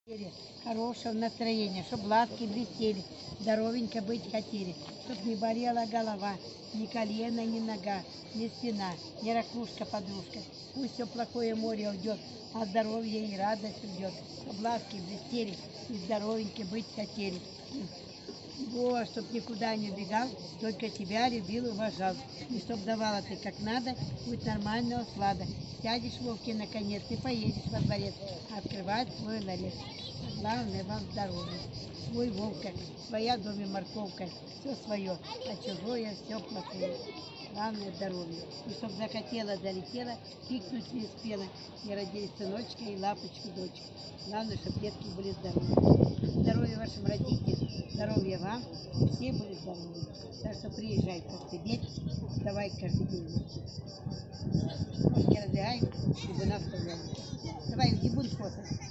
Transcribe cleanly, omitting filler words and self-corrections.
Хорошего настроения, чтобы глазки блестели, здоровенько быть хотели, чтоб не болела голова, ни колено, ни нога, ни спина, ни ракушка, подружка. Пусть все плохое море уйдет, а здоровье и радость уйдет, чтоб глазки блестели и здоровенько быть хотели. Вот, чтоб никуда не убегал, только тебя любил и уважал. И чтоб давала ты как надо, будь нормального склада. Сядешь в ловке наконец и поедешь во дворец, открывать свой ларец. Главное вам здоровье. Свой Вовка, своя доме морковка, все свое, а чужое все плохое. Главное здоровье. И чтоб захотела, залетела, пикнуть не успела. И родились сыночка и лапочка, дочка. Главное, чтобы детки были здоровы. Здоровья вашим родителям, здоровья вам, все были здоровы. Так что приезжай к тебе, давай каждый день. Ножки раздвигаем, чтобы нас оставляли. Давай, не будем фото.